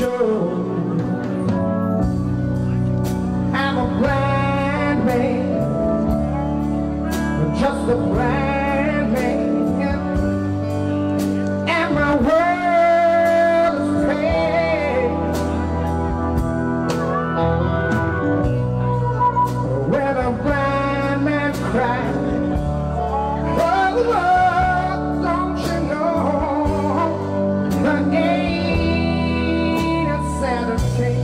show. I'm a blind man, just a blind man, and my world is pale. When a blind man cries, oh, don't you know the ain't a Saturday.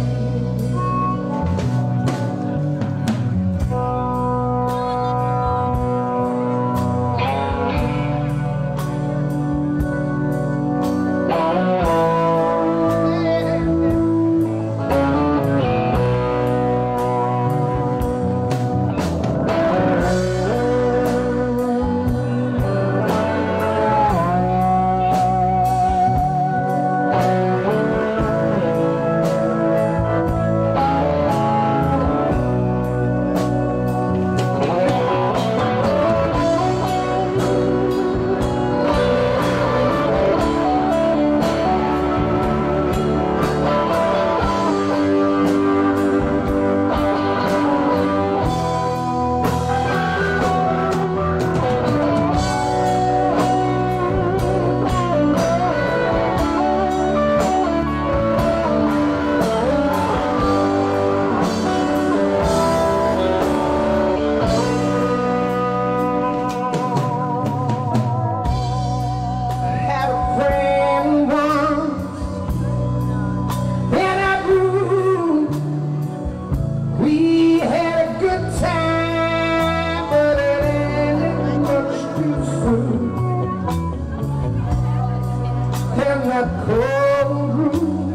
In that cold room,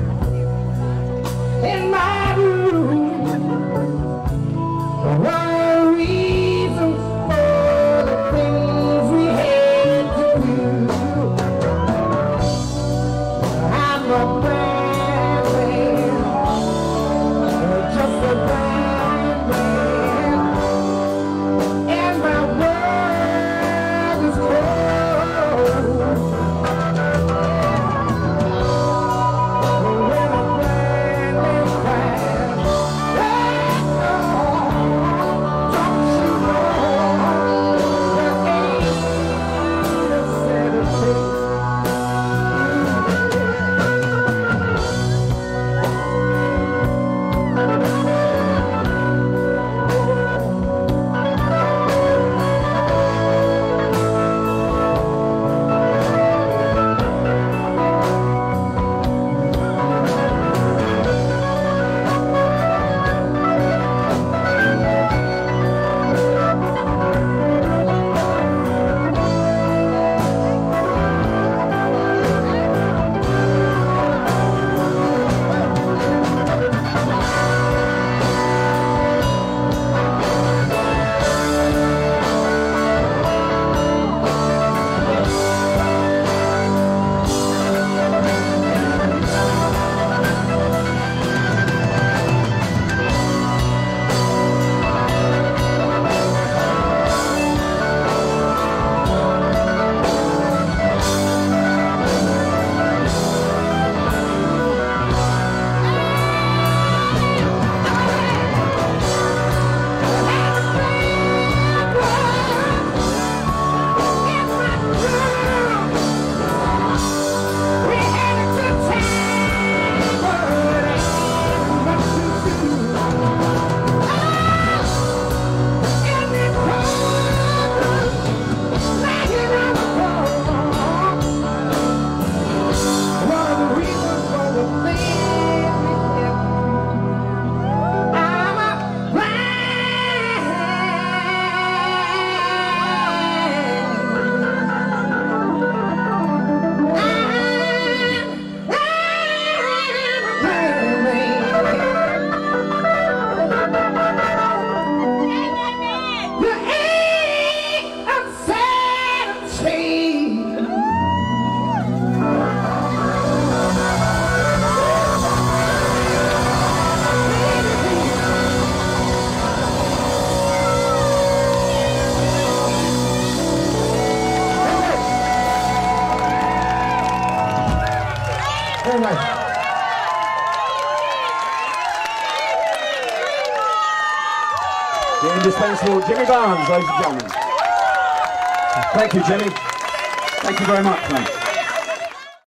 in my room, there were reasons for the things we had to do. I'm a blind man, just a blind man, and my world is cold. Very nice. The indispensable Jimmy Barnes, ladies and gentlemen. Thank you, Jimmy. Thank you very much, mate.